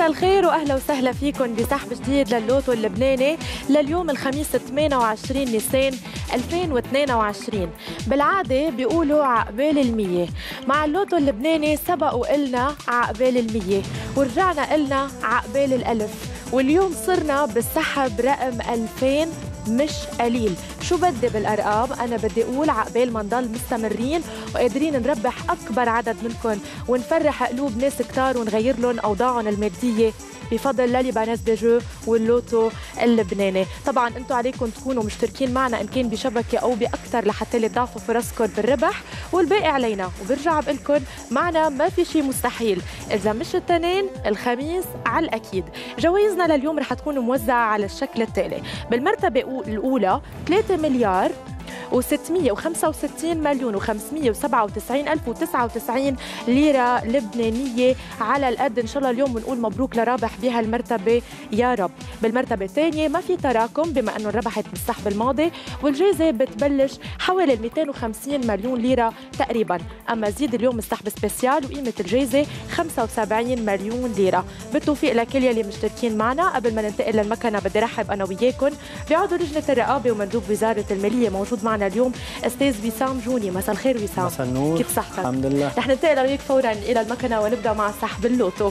الخير واهلا وسهلا فيكم بسحب جديد للوتو اللبناني لليوم الخميس 28 نيسان 2022. بالعاده بيقولوا عقبال المية، مع اللوتو اللبناني سبقوا إلنا عقبال المية ورجعنا إلنا عقبال الألف، واليوم صرنا بالسحب رقم 2000 مش قليل. شو بدي بالأرقام؟ أنا بدي أقول عقبال ما نضل مستمرين وقادرين نربح أكبر عدد منكم ونفرح قلوب ناس كتار ونغير لهم أوضاعهم المادية بفضل لاليبانيز دي جو واللوتو اللبناني. طبعا انتم عليكم تكونوا مشتركين معنا ان كان بشبكه او باكثر لحتى تضاعفوا فرصكم بالربح، والباقي علينا. وبرجع بقول لكم معنا ما في شيء مستحيل، اذا مش الاثنين الخميس على الاكيد. جوائزنا لليوم رح تكون موزعه على الشكل التالي: بالمرتبه الاولى 3 مليار و665 مليون و597 ألف و99 ليرة لبنانية على القد. إن شاء الله اليوم بنقول مبروك لرابح بهالمرتبة يا رب. بالمرتبة الثانية ما في تراكم بما أنه ربحت بالسحب الماضي، والجائزة بتبلش حوالي 250 مليون ليرة تقريبا. أما زيد اليوم السحب سبيسيال وقيمة الجائزة 75 مليون ليرة. بالتوفيق لكل يلي مشتركين معنا. قبل ما ننتقل للمكنة بدي رحب أنا وياكم بعضو لجنة الرقابة ومندوب وزارة المالية موجود معنا اليوم استاذ وسام جوني. مساء الخير وسام. مساء النور. كيف صحتك؟ الحمد لله. رح ننتقل وياك فورا الى المكنه ونبدا مع سحب اللوتو.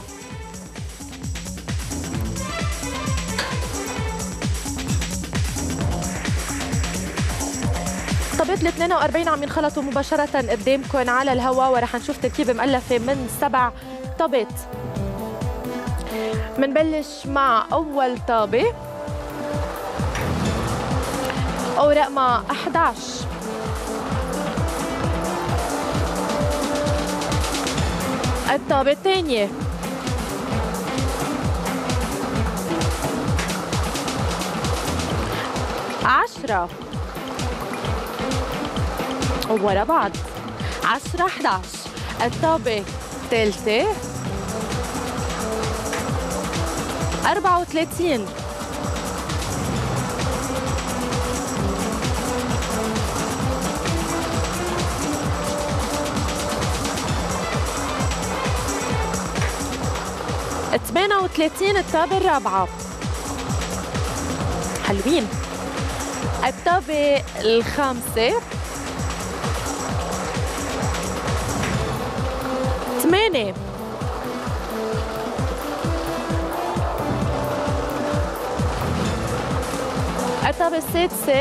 طابت ال 42 عم ينخلطوا مباشره قدامكم على الهواء، ورح نشوف تركيبه مؤلفه من 7 طابات. منبلش مع اول طابه او رقمها 11. الطابة الثانية عشرة ورا بعض 10 11. الطابة الثالثة 34. ال 38 الطابة الرابعة. حلوين. الطابة الخامسة 8. الطابة السادسة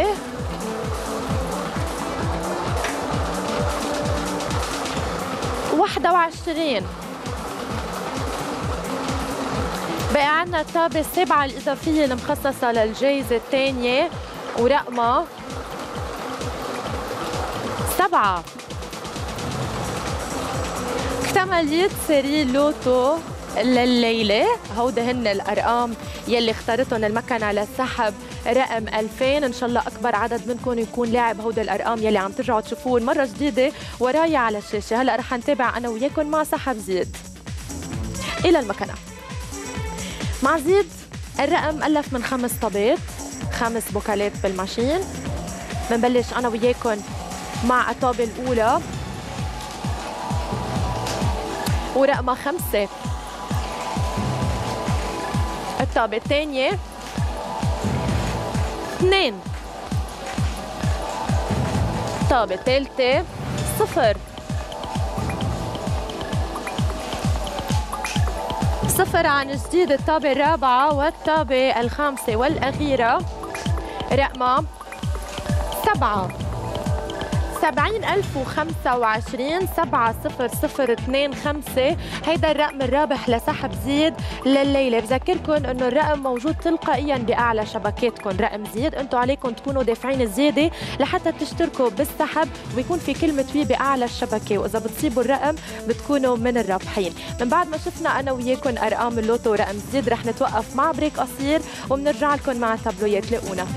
21. بقى عندنا الطابة السابعة الإضافية المخصصة للجائزة الثانية ورقمها 7. اكتملت سيري لوتو لليلة. هودا هن الأرقام يلي اختارتهم المكنة للسحب رقم 2000. إن شاء الله أكبر عدد منكم يكون لاعب هودا الأرقام يلي عم ترجعوا تشوفوهم مرة جديدة ورايا على الشاشة. هلأ رح نتابع أنا وياكم مع سحب زيد إلى المكنة. مع زيد الرقم ألف من 5 طابات، 5 بوكالات بالماشين. بنبلش أنا وياكم مع الطابة الأولى ورقمها 5. الطابة الثانية 2. الطابة الثالثة 0. 0 عن جديد. الطابة الرابعة والطابة الخامسة والأخيرة رقمها 7. 70,025 70025. هيدا الرقم الرابح لسحب زيد لليلة. بذكركم انه الرقم موجود تلقائيا باعلى شبكاتكم. رقم زيد انتم عليكم تكونوا دافعين الزيادة لحتى تشتركوا بالسحب ويكون في كلمة وي باعلى الشبكة، واذا بتصيبوا الرقم بتكونوا من الرابحين. من بعد ما شفنا انا وياكم ارقام اللوتو ورقم زيد رح نتوقف مع بريك قصير وبنرجع لكم مع التابلويات. لاقونا.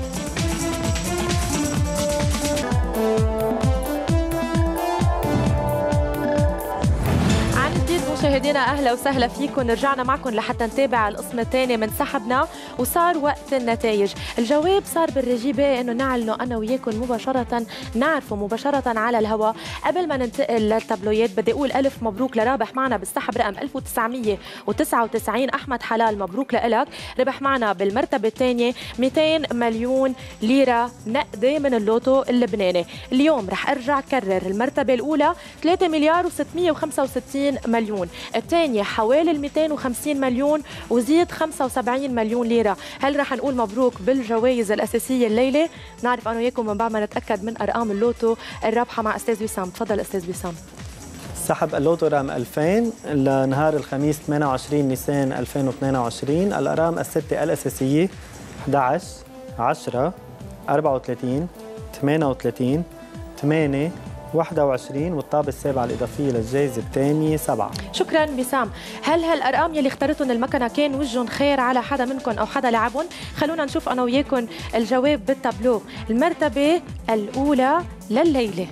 مشاهدينا اهلا وسهلا فيكم، رجعنا معكم لحتى نتابع القسم الثاني من سحبنا وصار وقت النتائج. الجواب صار بالرجيبه انه نعلنه انا وياكم مباشره، نعرفه مباشره على الهواء. قبل ما ننتقل للتابلويات بدي اقول الف مبروك لرابح معنا بالسحب رقم 1999 احمد حلال، مبروك لك. ربح معنا بالمرتبه الثانيه 200 مليون ليره نقدي من اللوتو اللبناني. اليوم رح ارجع كرر المرتبه الاولى 3 مليار و665 مليون، الثانية حوالي 250 مليون وزيد 75 مليون ليرة. هل رح نقول مبروك بالجوائز الأساسية الليلة؟ نعرف أنا وياكم من بعد ما نتأكد من أرقام اللوتو الرابحة مع أستاذ وسام. تفضل أستاذ وسام. سحب اللوتو رقم 2000 لنهار الخميس 28 نيسان 2022. الأرقام الستة الأساسية 11 10 34 38 8 21 والطابة السابعة الإضافية للجائزة الثانية 7. شكرا بسام. هل هالأرقام يلي اختارتهم المكنة كان وجهن خير على حدا منكم أو حدا لعبهم؟ خلونا نشوف أنا وياكم الجواب بالتابلو. المرتبة الأولى لليلة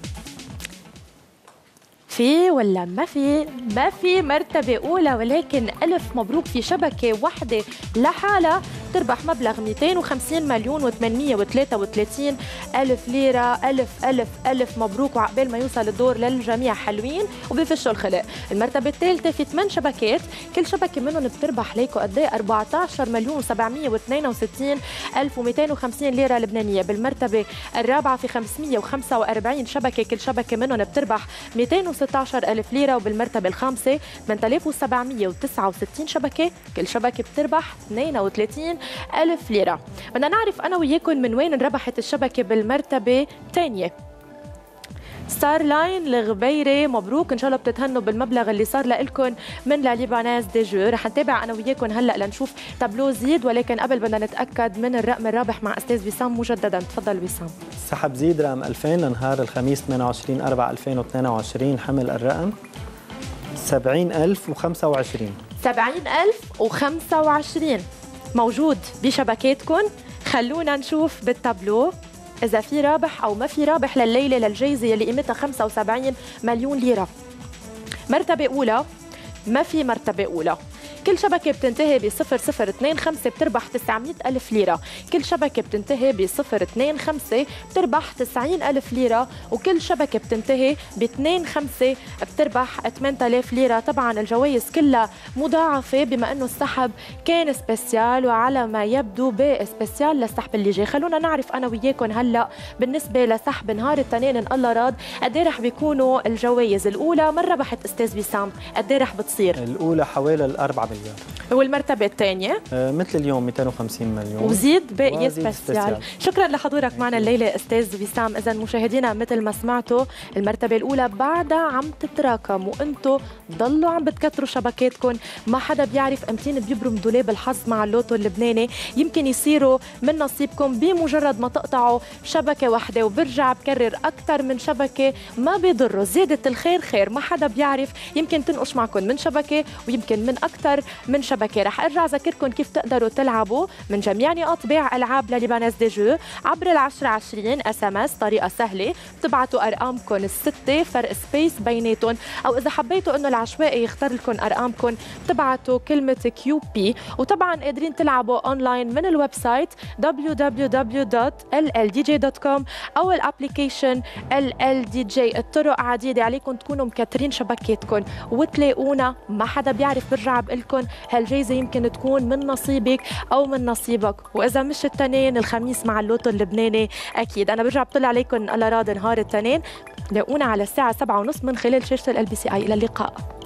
في ولا ما في؟ ما في مرتبة أولى، ولكن ألف مبروك في شبكة واحدة لحالها تربح مبلغ 250 مليون و833 ألف ليرة. ألف ألف ألف مبروك، وعقبال ما يوصل الدور للجميع حلوين وبفشوا الخلق. المرتبة الثالثة في 8 شبكات، كل شبكة منهم بتربح ليكو قد ايه؟ 14 مليون و762 ألف و250 ليرة لبنانية. بالمرتبة الرابعة في 545 شبكة، كل شبكة منهم بتربح 216 ألف ليرة. وبالمرتبة الخامسة 8769 شبكة، كل شبكة بتربح 32 ألف ليرة. بدنا نعرف أنا وياكم من وين انربحت الشبكة بالمرتبة الثانية. ستار لاين الغبيري، مبروك، ان شاء الله بتتهنوا بالمبلغ اللي صار لكم من لا ليباناز دي جو. رح نتابع انا وياكم هلا لنشوف تابلو زيد، ولكن قبل بدنا نتاكد من الرقم الرابح مع استاذ وسام مجددا. تفضل وسام. سحب زيد رقم 2000 لنهار الخميس 28 4 2022. حمل الرقم 70025. 70025 موجود بشبكاتكم. خلونا نشوف بالتابلو إذا في رابح أو ما في رابح لليلة للجائزة اللي قيمتها 75 مليون ليرة. مرتبة أولى ما في مرتبة أولى، كل شبكة بتنتهي ب 0025 بتربح 900 ألف ليرة، كل شبكة بتنتهي ب 025 بتربح 90 ألف ليرة، وكل شبكة بتنتهي ب 25 بتربح 8000 ليرة. طبعا الجوائز كلها مضاعفة بما أنه السحب كان سبيسيال، وعلى ما يبدو باقي سبيسيال للسحب اللي جاي. خلونا نعرف أنا وياكم هلأ بالنسبة لسحب نهار التنين إن الله راد قد ايه رح بيكونوا الجوائز. الأولى من ربحت أستاذ وسام قد ايه رح بتصير؟ الأولى حوالي 4 مليار. والمرتبة الثانية مثل اليوم 250 مليون وزيد باقي سبيسيال. شكرا لحضورك معنا الليلة أستاذ وسام. إذا مشاهدينا مثل ما سمعتوا المرتبة الأولى بعدها عم تتراكم، وأنتوا ضلوا عم بتكتروا شبكاتكم. ما حدا بيعرف أمتين بيبرم دولاب الحظ مع اللوتو اللبناني، يمكن يصيروا من نصيبكم بمجرد ما تقطعوا شبكة واحدة. وبرجع بكرر أكثر من شبكة ما بيضروا، زيادة الخير خير، ما حدا بيعرف، يمكن تنقش معكم من شبكة ويمكن من أكثر من شبكة. رح أرجع أذكركم كيف تقدروا تلعبوا من جميع نقاط بيع ألعاب لليباناز دي جو عبر ال1020 SMS. طريقة سهلة، بتبعتوا أرقامكم الستة فرق سبيس بيناتهم، أو إذا حبيتوا إنه العشوائي يختار لكم أرقامكم بتبعتوا كلمة QP. وطبعا قادرين تلعبوا أونلاين من الويب سايت www.lldj.com أو الابليكيشن LLDJ. الطرق عديدة، عليكم تكونوا مكترين شبكاتكم وتلاقونا. ما حدا بيعرف، برجع بقلكن هالجايزة يمكن تكون من نصيبك أو من نصيبك، وإذا مش التنين الخميس مع اللوتو اللبناني أكيد. أنا برجع بطلع عليكم الله راد نهار التنين. لاقونا على الساعة 7:30 من خلال شاشة LBCI. إلى اللقاء.